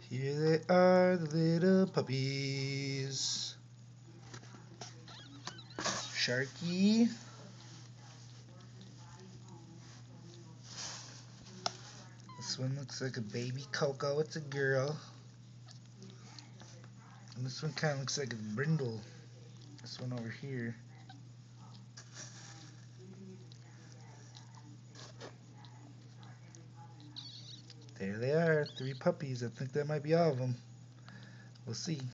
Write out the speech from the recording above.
Here they are, the little puppies. Sharky. This one looks like a baby Coco. It's a girl. And this one kind of looks like a brindle. This one over here. There they are, 3 puppies. I think that might be all of them. We'll see.